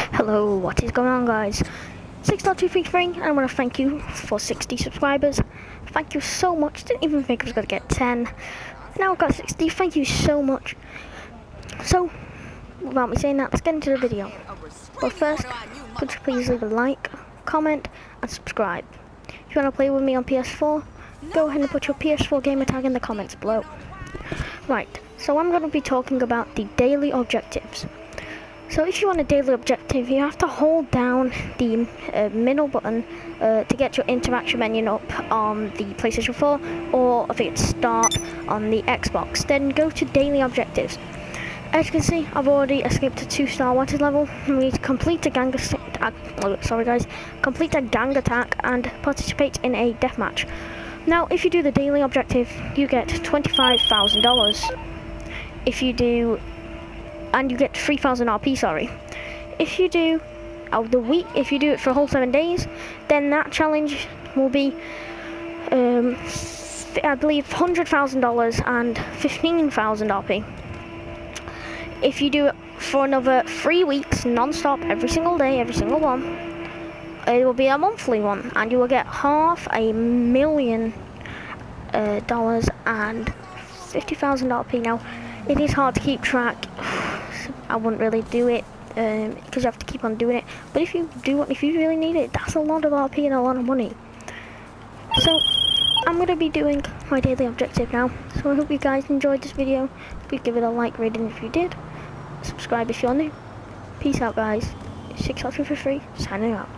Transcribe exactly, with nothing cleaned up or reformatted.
Hello, what is going on, guys? six point two three three, and I want to thank you for sixty subscribers. Thank you so much. Didn't even think I was going to get ten. Now I've got sixty. Thank you so much. So, without me saying that, let's get into the video. But first, could you please leave a like, comment, and subscribe. If you want to play with me on P S four, go ahead and put your P S four gamer tag in the comments below. Right, so I'm going to be talking about the daily objectives. So if you want a daily objective, you have to hold down the uh, middle button uh, to get your interaction menu up on the PlayStation four, or I think it's start on the Xbox. Then go to daily objectives. As you can see, I've already escaped a two star wanted level. We need to complete a gang attack, oh, sorry guys, complete a gang attack and participate in a deathmatch. Now, if you do the daily objective, you get twenty-five thousand dollars. If you do and you get three thousand R P, sorry. If you do out the week, if you do it for a whole seven days, then that challenge will be, um, I believe, one hundred thousand dollars and fifteen thousand R P. If you do it for another three weeks, non-stop, every single day, every single one, it will be a monthly one, and you will get half a million uh, dollars and fifty thousand R P. Now, it is hard to keep track. I wouldn't really do it um, because you have to keep on doing it. But if you do, if you really need it, that's a lot of R P and a lot of money. So I'm going to be doing my daily objective now. So I hope you guys enjoyed this video. Please give it a like rating if you did. Subscribe if you're new. Peace out, guys. six point two three three signing out.